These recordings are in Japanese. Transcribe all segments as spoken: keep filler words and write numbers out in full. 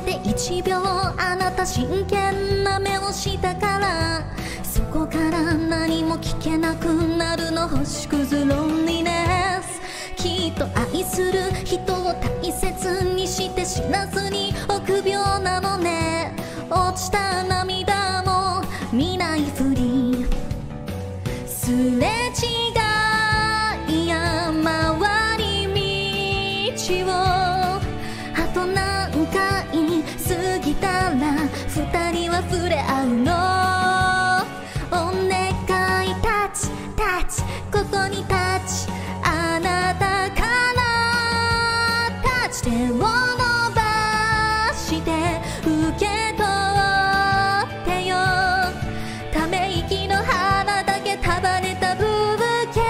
ていちびょうあなた真剣な目をしたから、そこから何も聞けなくなるの星屑ロンリネス。きっと愛する人を大切にして知らずに臆病なのね。落ちた涙も見ないふり、すれ違い山回り道をあと何回過ぎたら二人は触れ合うの。お願いタッチタッチここにタッチ、あなたからタッチ手を伸ばして受け取ってよ。ため息の花だけ束ねたブーケ、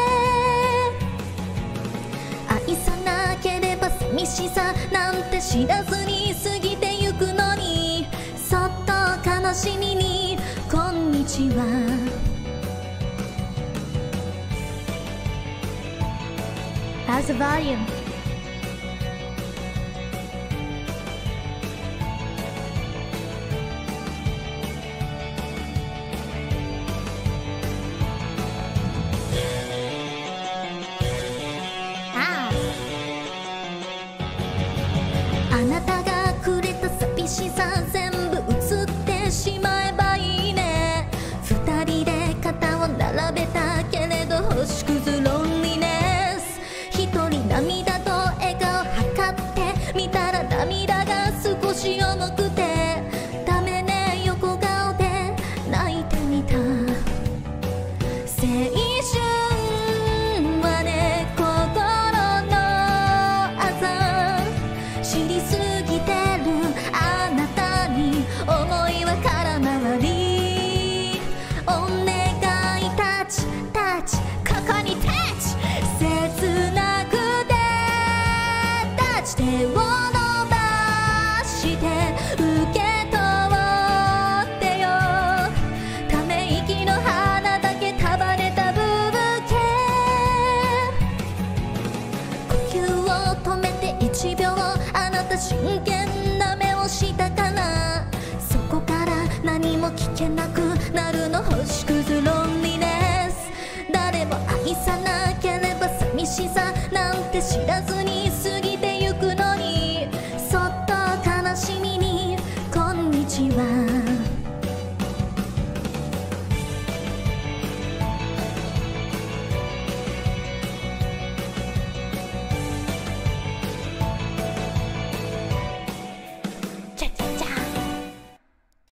愛さなければ寂しさなんて知らずに過ぎてゆくのに、そっと悲しみにこんにちは。How's the volume? Ah. あなたがくれた寂しさ全部映ってしまえばいいね。二人で肩を並べたけれど星屑ロンリネス。一人涙と笑顔測ってみたら涙が少し重くて、ダメね横顔で泣いてみた。青春